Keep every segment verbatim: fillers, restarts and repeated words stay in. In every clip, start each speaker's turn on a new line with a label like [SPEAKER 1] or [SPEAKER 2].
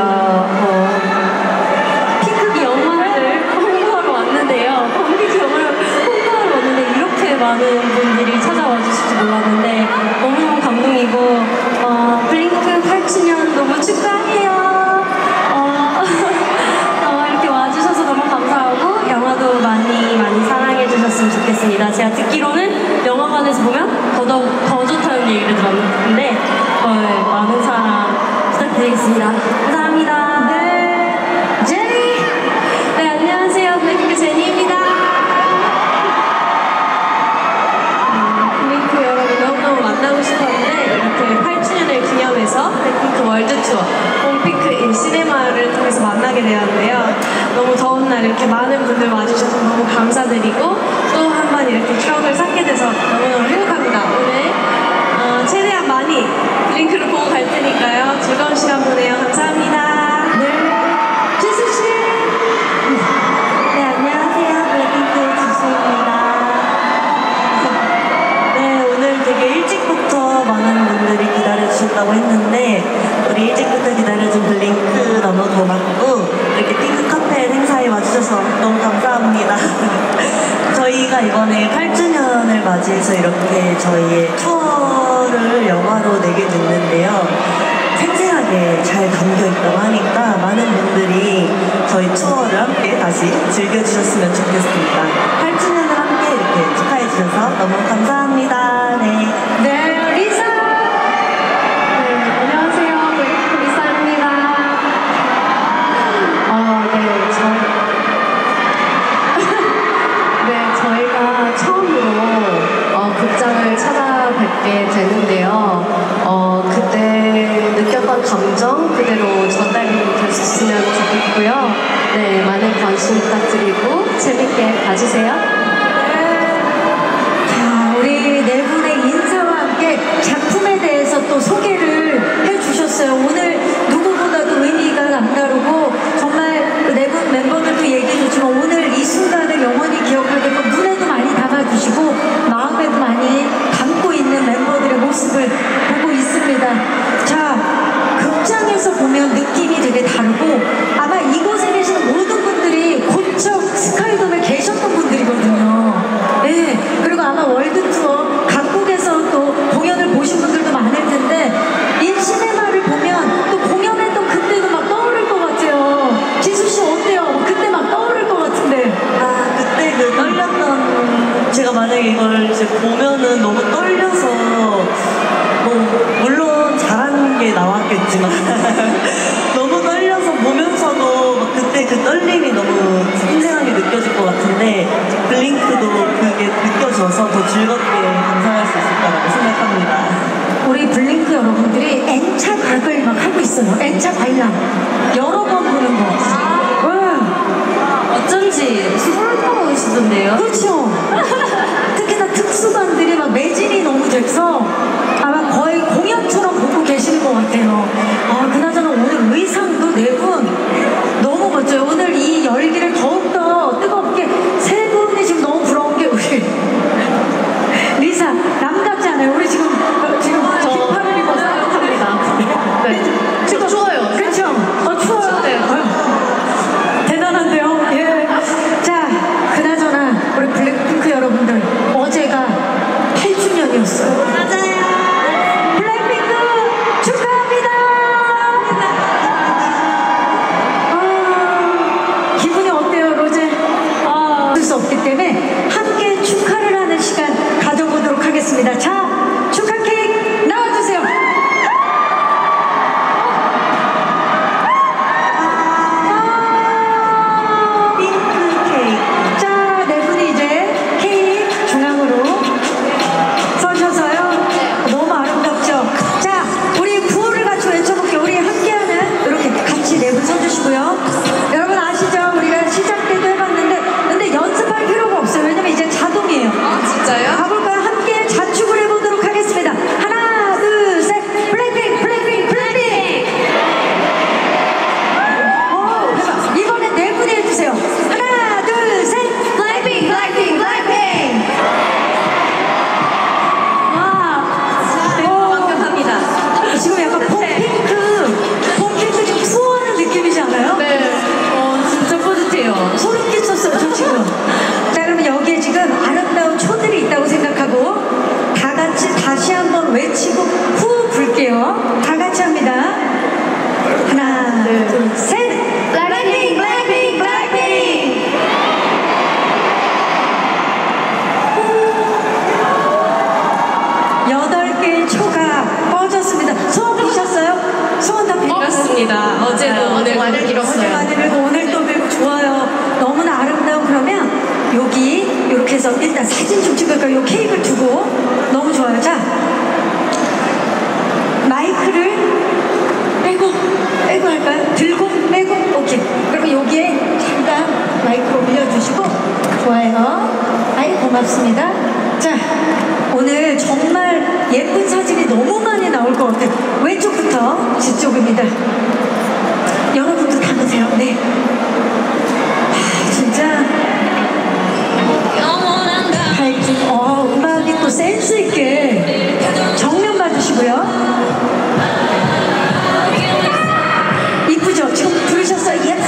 [SPEAKER 1] 어, 핑크 영화를 홍보하러 왔는데요. 핑크 영화를 홍보하러 왔는데 이렇게 많은 분들이 찾아와 주실지 몰랐는데 너무너무 감동이고 어, 블링크 팔 주년 너무 축하해요. 어, 어, 이렇게 와주셔서 너무 감사하고 영화도 많이 많이 사랑해 주셨으면 좋겠습니다. 제가 듣기로는 영화관에서 보면 더더욱 더 좋다는 얘기를 들었는데 어, 많은 사랑 부탁드리겠습니다. 감사합니다. 네, 제니. 네, 안녕하세요. 블링크 제니입니다. 음, 블링크 여러분 너무너무 만나고 싶었는데 이렇게 팔 주년을 기념해서 블랙핑크 월드 투어 홈핑크 인 시네마를 통해서 만나게 되었는데요. 너무 더운 날 이렇게 많은 분들 와주셔서 너무 감사드리고 또 한 번 이렇게 추억을 쌓게 돼서 너무너무 행복합니다. 오늘 어, 최대한 많이 블링크를 보고 갈 테니까요. 즐거운 시간 보내요. 감사합니다. 네. 지수씨. 네, 안녕하세요. 블랙핑크 지수입니다. 네, 오늘 되게 일찍부터 많은 분들이 기다려주셨다고 했는데 우리 일찍부터 기다려준 블링크 너무 고맙고 이렇게 핑크 카페 행사에 와주셔서 너무 감사합니다. 저희가 이번에 팔 주년을 맞이해서 이렇게 저희의 투어를 영화로 내게 됐는데요. 생생하게 잘 담겨있다고 하니까 많은 분들이 저희 투어를 함께 다시 즐겨주셨으면 좋겠습니다. 팔 주년을 함께 이렇게 축하해주셔서 너무 감사합니다. 네. 네, 리사! 네, 안녕하세요. 블링크 리사입니다. 어, 네, 저 네, 저희가 처음으로 어, 극장을 찾아뵙게 되는데요. 어, 그때 느꼈던 감정 그대로 전달이 됐으면 좋겠고요. 네, 많은 관심 부탁드리고 재밌게 봐주세요. 네. 자, 우리 네 분의 인사와 함께 작품에 대해서 또 소개를 해주셨어요. 오늘 누구보다도 의미가 남다르고 정말 네 분 멤버들도 얘기해줬지만 오늘 이 순간을 영원히 기억하겠고 눈에도 많이 담아주시고 마음에도 많이 담고 있는 멤버들의 모습을 보고 있습니다. 자, 극장에서 보면 느낌이 되게 다르고 아마 이곳에 계시는 모든 분들이 고척 스카이돔에 계셨던 분들이거든요. 네, 그리고 아마 월드 투어 각국에서 또 공연을 보신 분들도 많을 텐데 이 시네마를 보면 또 공연했던 그때도 막 떠오를 것 같아요. 지수씨 어때요? 그때 막 떠오를 것 같은데. 아, 그때 그 떨렸던 제가 만약에 이걸 이제 보면은 너무 떨려서 뭐 물론 잘하는 게 나왔겠지만 너무 떨려서 보면서도 막 그때 그 떨림이 너무 생생하게 느껴질 것 같은데 블링크도 그게 느껴져서 더 즐겁게 감상할 수 있을 거라고 생각합니다. 우리 블링크 여러분들이 N차 각을 막 하고 있어요. N차 관람 여러 번 보는 거. 아, 어쩐지 스물다섯이던데요. 그렇죠. 특히나 특수반들이 막 매진이 너무 돼서 아마 거의 공연처럼 보고 계시는 것 같아요. 아, 그나저나 오늘 의상도 네 분 너무 멋져요. 오늘 이 열기를 더욱더 뜨겁게 세 분이 지금 너무 부러운 게 우리 리사 남 같지 않아요? 우리 지금 지금 저 힙합을 입어서 합니다. 네, 지금 추워요. 그렇죠? 어, 추워요. 네. 대단한데요. 예. 자, 그나저나 우리 블랙핑크 여러분들 어제가 팔 주년이었어요. 맞아요. 블랙핑크 축하합니다. 아, 기분이 어때요, 로제? 아, 어쩔 수 없기 때문에 함께 축하를 하는 시간 가져보도록 하겠습니다. 자, 축하 케이크 나와주세요. 아, 핑크 케이크. 자, 네 분이 이제 케이크 중앙으로 서셔서요. 너무 아름답죠? 자, 우리 구호를 같이 외쳐볼게요. 우리 함께하는 이렇게 같이 네 분 서주시고요. 여러분 아시죠? 우리가 시작 때도 해봤는데 근데 연습할 필요가 없어요. 왜냐면 이제 자동이에요. 아, 진짜요? 가볼까요? 함께 자축을 해보도록 하겠습니다. 하나, 둘, 셋. 블랙핑크, 블랙핑크, 블랙핑크. 오, 대박. 이번엔 네 분이 해주세요. 하나, 둘, 셋. 블랙핑크, 블랙핑크, 블랙핑크. 와, 네, 완벽합니다. 지금 약간 폼핑크, 폼핑크 좀 투어하는 느낌.
[SPEAKER 2] 하나, 둘, 셋! 블랙핑, 블랙핑, 블랙핑! 여덟 개의 초가 꺼졌습니다. 소원 비셨어요? 소원 다 빌었어요?
[SPEAKER 1] 그렇습니다. 어제도 오늘도 빌었어요.
[SPEAKER 2] 어제 많이 빌고 오늘 또 빌고 좋아요. 너무나 아름다운. 그러면 여기 이렇게 해서 일단 사진 좀 찍을까요? 요 케이크를 두고 너무 좋아요. 자, 마이크를 빼고 빼고 할까요? 들고 빼고 오케이. 그러면 여기에 잠깐 마이크를 올려주시고 좋아요. 아이 고맙습니다. 자, 오늘 정말 예쁜 사진이 너무 많이 나올 것 같아요. 왼쪽부터 뒤쪽입니다. 여러분도 담으세요. 네. 아, 진짜 밝힌 어, 음악이 또 센스 있게 정면 봐주시고요. 이쁘죠? 지금 부르셨어요? 예.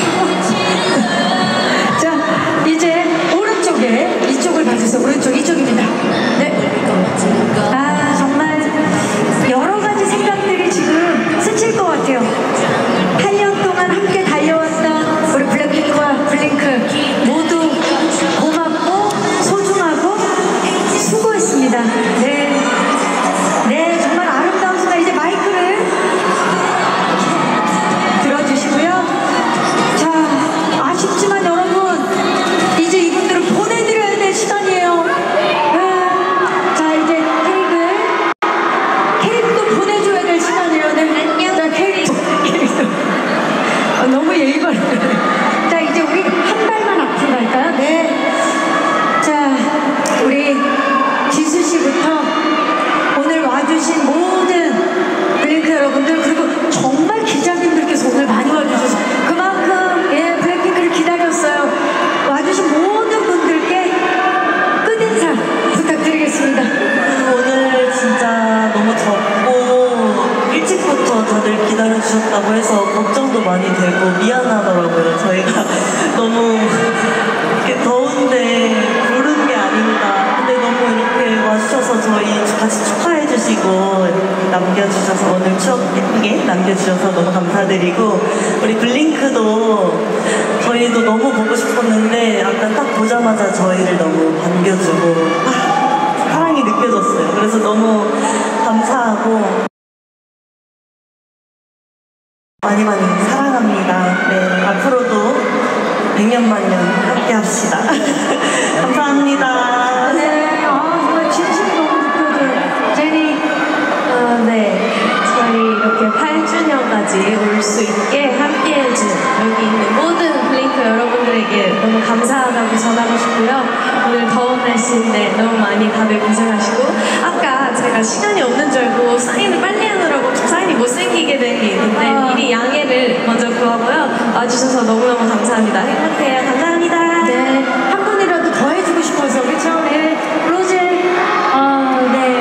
[SPEAKER 2] 자, 이제 오른쪽에 이쪽을 봐주세요. 오른쪽 이쪽입니다. 네. 아, 정말 여러 가지 생각들이 지금 스칠 것 같아요. 팔 년 동안 함께 달려왔던 우리 블랙핑크와 블링크 모두 고맙고 소중하고 수고했습니다. 네. 네, 정말 아름다운 순간. 이제 마이크를 들어주시고요. 자, 아쉽지만 여러분, 이제 이분들을 보내드려야 될 시간이에요. 네. 자, 이제 케이크를, 케이크도 보내줘야 될 시간이에요. 네. 자, 케이크. 케이크. 아, 너무 예의 바르네. 자, 이제 우리 한 발만 앞으로 갈까요? 네. 자, 우리 지수 씨부터 오늘 와주신 모든 블링크 여러분들, 그리고 정말 기자님들께서 오늘 많이 와주셔서 그만큼 예, 블랙핑크를 기다렸어요. 와주신 모든 분들께 끝인사 부탁드리겠습니다.
[SPEAKER 3] 오늘 진짜 너무 덥고 일찍부터 다들 기다려주셨다고 해서 걱정도 많이 되고 미안하더라고요. 저희가 너무 이렇게 더운데 부른 게 아닌가. 근데 너무 이렇게 와주셔서 저희 같이 축하해주시고 남겨주셔서 오늘 추억 예쁘게 남겨주셔서 너무 감사드리고, 우리 블링크도 저희도 너무 보고 싶었는데 아까 딱 보자마자 저희를 너무 반겨주고 아, 사랑이 느껴졌어요. 그래서 너무 감사하고 많이 많이 사랑합니다. 네, 앞으로도 백년만년 함께 합시다. 감사합니다.
[SPEAKER 2] 네, 아, 정말 진심이 너무 느껴져요. 제니.
[SPEAKER 1] 어, 네. 저희 이렇게 팔 주년까지 올 수 있게 함께해준 여기 있는 모든 블링크 여러분들에게 너무 감사하다고 전하고 싶고요. 오늘 더운 날씨인데 너무 많이 다들 고생하시고, 아까 제가 시간이 없는 줄 알고 사인을 빨리 하느라고 사인이 못생기게 된 게 있는데
[SPEAKER 2] 아.
[SPEAKER 1] 미리 양해를 먼저 구하고요. 와주셔서 너무너무 감사합니다. 행복해요. 감사합니다.
[SPEAKER 2] 네, 한 분이라도 더 해주고 싶어서, 그쵸? 네, 로제.
[SPEAKER 1] 아, 네.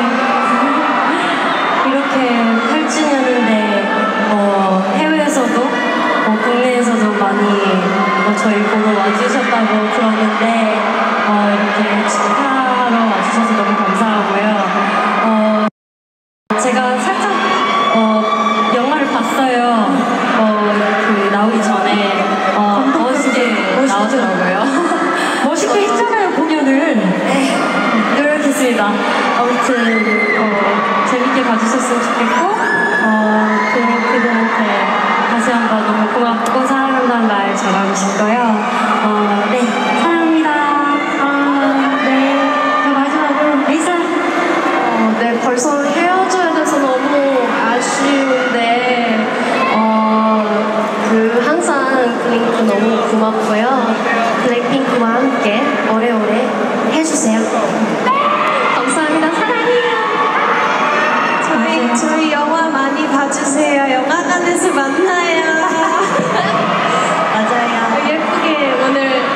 [SPEAKER 1] 이렇게 팔 주년인데 어, 해외에서도 어, 국내에서도 많이 어, 저희 보러 와주셨다고 그러는데 어, 이렇게 축하하러 와주셔서 너무 감사하고요. 어, 제가 살짝 어, 영화를 봤어요. 어, 그 나오기 전에 어, 멋있게
[SPEAKER 2] 멋있죠?
[SPEAKER 1] 나오더라고요.
[SPEAKER 2] 멋있게 했잖아요, 공연을.
[SPEAKER 1] 네, 노력했습니다. 아무튼 어, 재밌게 봐주셨으면 좋겠고, 어, 블링크들한테 다시 한번 너무 고맙고 사랑한다는 말 전하고 싶고요. 어, 네, 사랑합니다. 아, 네.
[SPEAKER 2] 자, 마지막으로 리사.
[SPEAKER 1] 어, 네, 벌써 헤어져야 돼서 너무 아쉬운데, 어, 그 항상 블링크 너무 고맙고요. 블랙핑크와 함께 오래오래 해주세요. 감사합니다. 사랑해요. 저희, 저희 영화 많이 봐주세요. 영화관에서 만나요.
[SPEAKER 3] 맞아요.
[SPEAKER 1] 예쁘게 오늘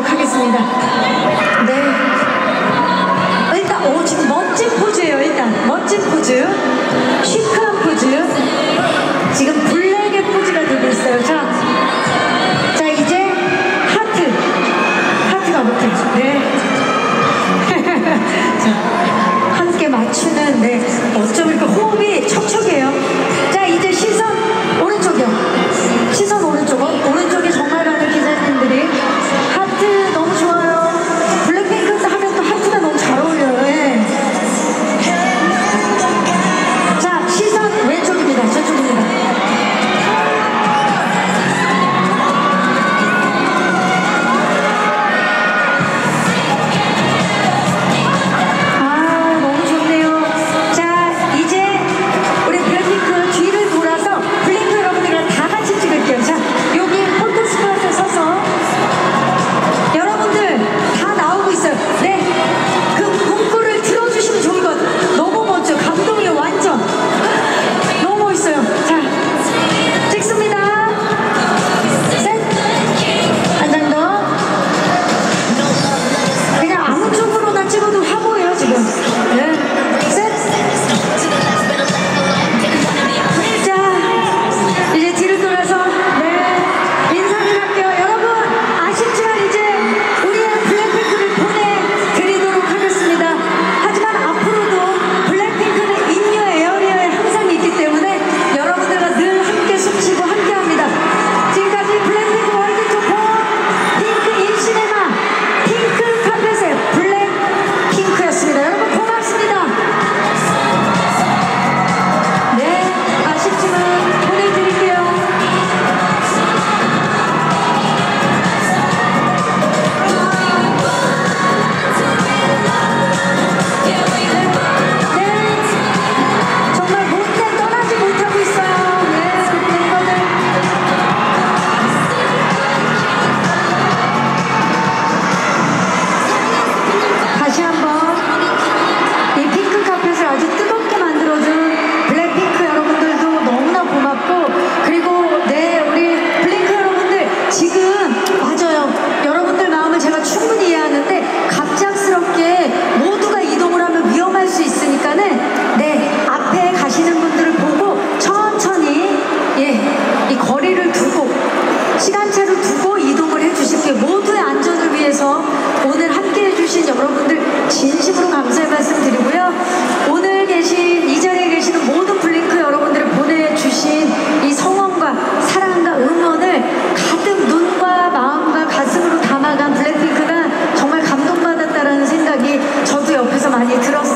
[SPEAKER 2] 마치도록 하겠습니다. 네. 일단, 오, 지금 멋진 포즈예요. 일단, 멋진 포즈. 시크한 포즈. 지금 블랙의 포즈가 되고 있어요. 자, 자, 이제 하트. 하트가 못해. 네. 자, 함께 맞추는, 네. 어쩜 이렇게 호흡이 척척해요. 자, 이제 시선 오른쪽이요. 시선 오른쪽. 오른쪽에 정말 많은 기자님들이 하트 너무 좋아요. 블랙핑크 하면 또 하트가 너무 잘 어울려요. 네. 자, 시선 왼쪽입니다. 저쪽입니다. 아, 너무 좋네요. 자, 이제 우리 블랙핑크 뒤를 돌아서 블링크 여러분들이랑 다 같이 찍을게요. 자, 여기 포토 스팟에 서서 여러분들 다 나오고 있어요. 네, 그 문구를 틀어주시면 좋을 것 같아요. 너무 멋져. 감동이에요. 완전 너무 멋있어요. 자, 찍습니다. 셋, 한 장 더. 그냥 아무 쪽으로나 찍어도 화보예요 지금. 네, 셋. 자, 이제 뒤를 돌아서 네 인사를 할게요. 여러분 아쉽지만 이제 우리의 블랙핑크를 보내드리도록 하겠습니다. 하지만 앞으로도 블랙핑크는 인여 에어리어에 항상 있기 때문에 여러분들과 늘 함께 숨쉬고 함께합니다. 지금까지 블랙핑크 월드 투어 핑크 인 시네마 핑크 카펫의 블랙핑크였습니다. 여러분 고맙습니다. 네, 아쉽지만 보내드릴게요. 네, 정말 못해 떠나지 못하고 있어요. 네, 멤버들. 다시 한번 이 핑크 카펫을 아주 뜨겁게 만들어준 블랙핑크 여러분들도 너무나 고맙고, 그리고 네 우리 블링크 여러분들 지금 맞아요. 여러분들 마음을 제가 충분히 이해하는데 갑작스럽게 모두가 이동을 하면 위험할 수 있으니까는 네 앞에 가시는 분들을 보고 천천히 예, 이 거리를 두고 시간차를 두고 이동을 해주실게요. 모두의 안전을 위해서 오늘 함께 해주신 여러분들 진심으로 감사의 말씀 드리고요. 오늘 계신 이 자리에 계시는 모든 블링크 여러분들을 보내주신 이 성원과 사랑과 응원을 가득 눈과 마음과 가슴으로 담아간 블랙핑크가 정말 감동받았다라는 생각이 저도 옆에서 많이 들었어요.